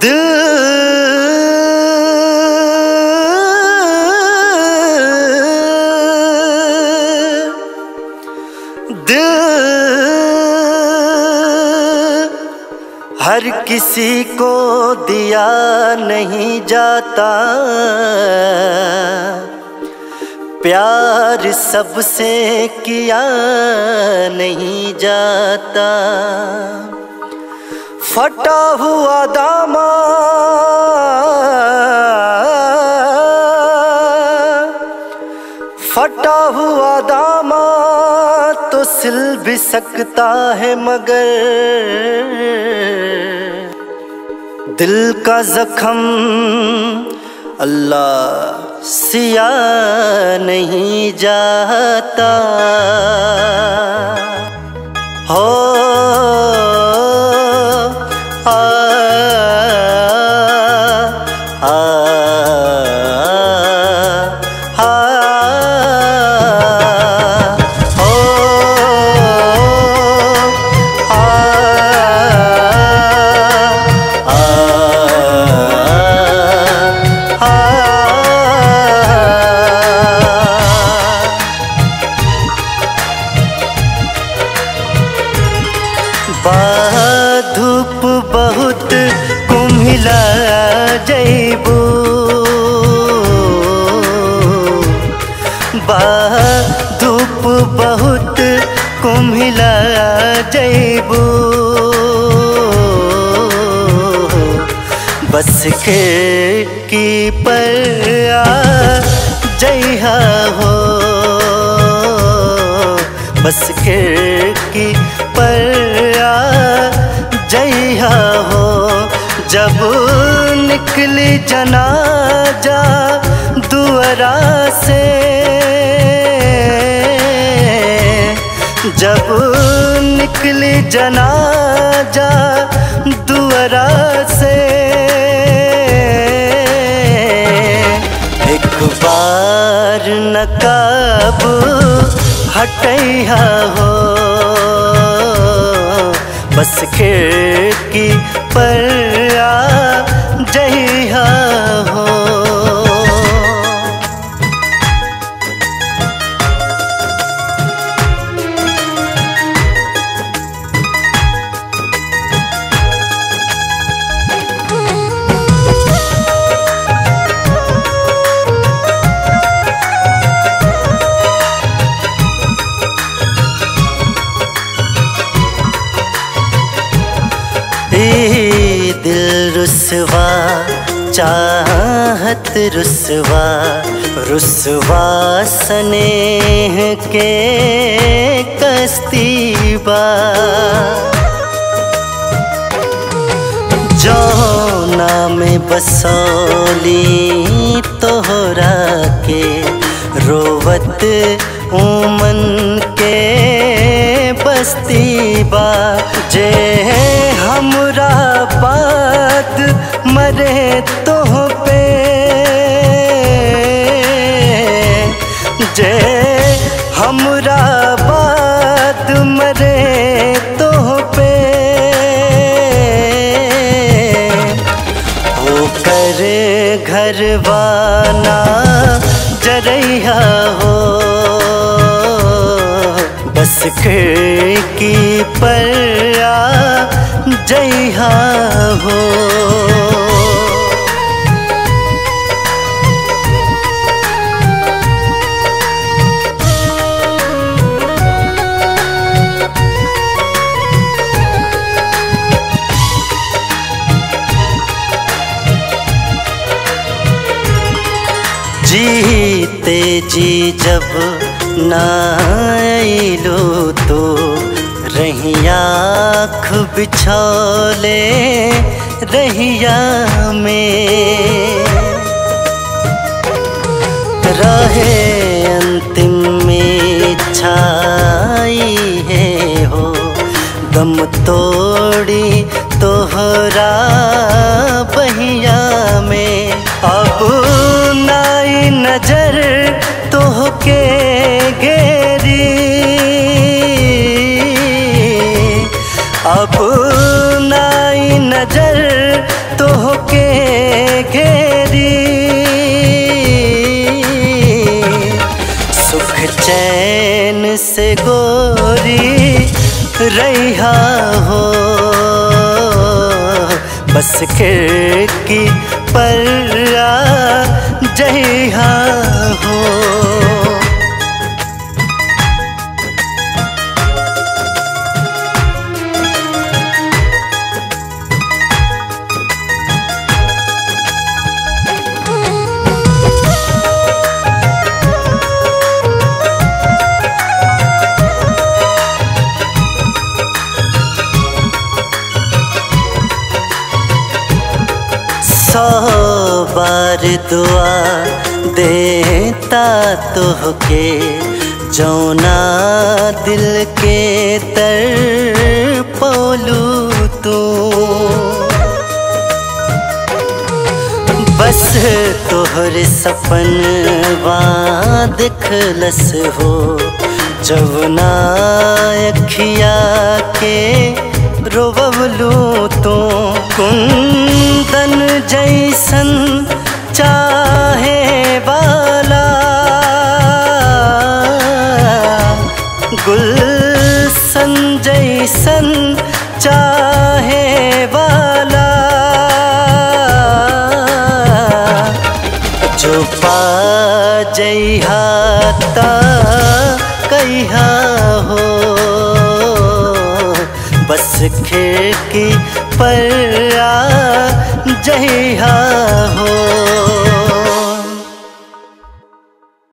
हर किसी को दिया नहीं जाता, प्यार सबसे किया नहीं जाता। फटा हुआ दामा फटा हुआ दामा तो सिल भी सकता है, मगर दिल का जख्म अल्लाह सिया नहीं जाता। हो आ, आ, आ, धूप बहुत कुम्हिला जैबू, धूप बहुत कुम्हिला जैबू। बस खिड़की पर आ जइहा हो, बस खिड़की पर आ जइहा हो। जब निकली जनाजा दुआरा से, जब निकली जनाजा दुआरा से, एक बार नकाब हटैहा हो, बस खिड़की पर आ जइहा हो। दिल रुसवा चाहत रुसवा, रुसवा स्नेह के कस्तीबा। जौना में बसौली तोहरा के, रोवत उमन के बस्तीबा। जे हमरा बात मरे तोह पे, जे हमरा बात मरे तोह पे, हो करे घरवाना जरैहा हो, बस खिड़की पर आ जइहा हो। जीते जी जब ना आइलो तो रहिया आँख बिछौले रहिया में, रहे अंतिम में इच्छाई है हो। दम तोड़ी तोहरा बहिया में, अब नाई नजर तोहके गेरी, अब नाई नजर तोह से गोरी रैहा हो, बस खिड़की पर आ जइहा हो। सौ बार दुआ देता तोहके जौना दिल के तर पोलू तू, बस तोहर सपनवा दिखलस हो जवना अखिया के रोवलू तू। कुंदन जैसन चाहे वाला गुलशन जैसन चाहे वाला, जो पा जइहा ता कहिया हो, बस खिड़की पर आ जइहा हो।